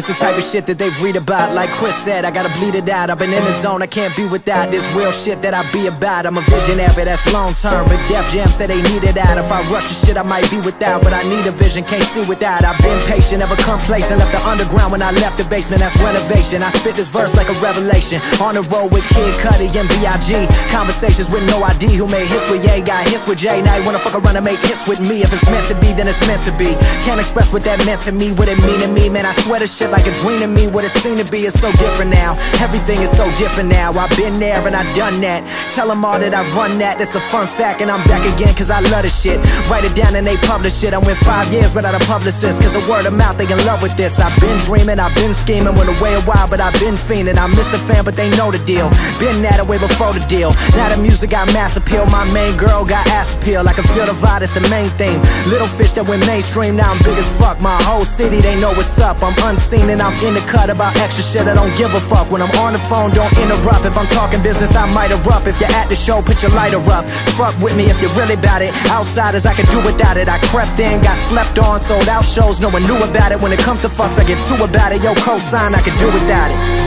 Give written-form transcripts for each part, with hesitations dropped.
It's the type of shit that they read about. Like Chris said, I gotta bleed it out. I've been in the zone, I can't be without this real shit that I be about. I'm a visionary, that's long term, but Def Jam said they need it out. If I rush the shit, I might be without, but I need a vision, can't see without. I've been patient, never complacent, left the underground when I left the basement, that's renovation. I spit this verse like a revelation, on the road with Kid Cudi and B.I.G. Conversations with no ID, who made hits with Ye, got hits with Jay. Now you wanna fuck around and make hits with me. If it's meant to be, then it's meant to be. Can't express what that meant to me, what it mean to me. Man, I swear this shit like a dream to me. What it seemed to be is so different now. Everything is so different now. I've been there and I done that. Tell them all that I run that. That's a fun fact and I'm back again cause I love this shit. Write it down and they publish it. I went 5 years without a publicist cause of word of mouth, they in love with this. I've been dreaming, I've been scheming, went away a while but I've been fiending. I missed the fan but they know the deal. Been that way before the deal. Now the music got mass appeal. My main girl got ass appeal. I can feel the vibe, that's the main thing. Little fish that went mainstream, now I'm big as fuck. My whole city, they know what's up. I'm unseen and I'm in the cut about extra shit. I don't give a fuck. When I'm on the phone, don't interrupt. If I'm talking business, I might erupt. If you're at the show, put your lighter up. Fuck with me if you're really about it. Outsiders, I can do without it. I crept in, got slept on, sold out shows, no one knew about it. When it comes to fucks, I give two about it. Yo, cosign, I can do without it.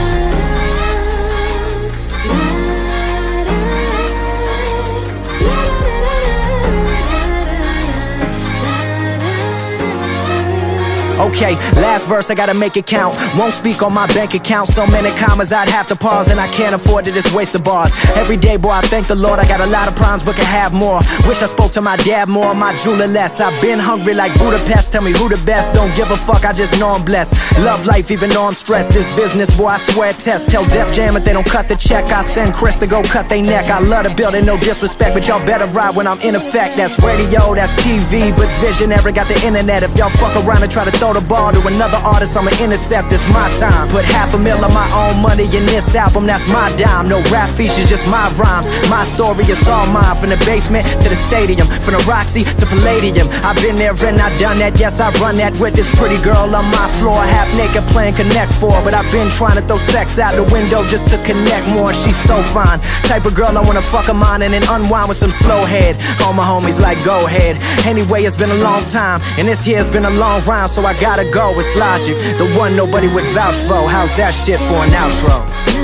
Okay, last verse, I gotta make it count. Won't speak on my bank account. So many commas, I'd have to pause. And I can't afford to just waste the bars. Every day, boy, I thank the Lord. I got a lot of problems, but can have more. Wish I spoke to my dad more, my jeweler less. I've been hungry like Budapest. Tell me who the best. Don't give a fuck, I just know I'm blessed. Love life even though I'm stressed. This business, boy, I swear it tests. Tell Def Jam if they don't cut the check, I send Chris to go cut they neck. I love the building, no disrespect, but y'all better ride when I'm in effect. That's radio, that's TV, but visionary got the internet. If y'all fuck around and try to throw the ball to another artist, I'ma intercept, it's my time. Put $500,000 of my own money in this album, that's my dime. No rap features, just my rhymes. My story is all mine, from the basement to the stadium, from the Roxy to Palladium. I've been there and I've done that, yes I run that with this pretty girl on my floor. Half naked playing Connect 4, but I've been trying to throw sex out the window just to connect more. She's so fine, type of girl I wanna fuck her mind and then unwind with some slow head. All my homies like go ahead. Anyway, it's been a long time and this year's been a long rhyme, so I gotta go. It's Logic, the one nobody would vouch for. How's that shit for an outro?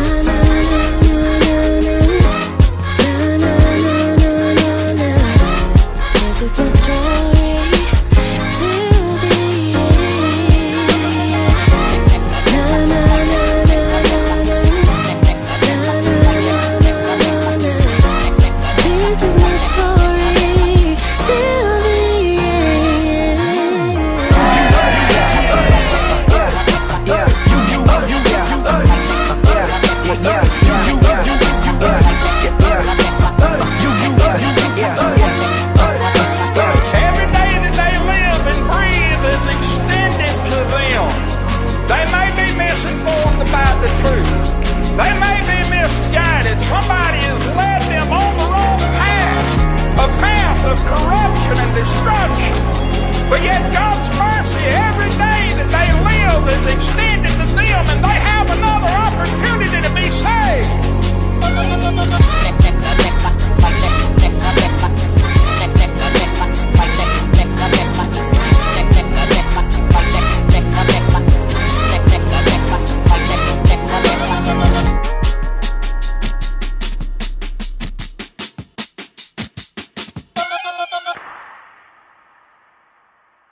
They may be misguided. Somebody has led them on the wrong path, a path of corruption and destruction. But yet God's mercy every day that they live is extended to them, and they have another opportunity.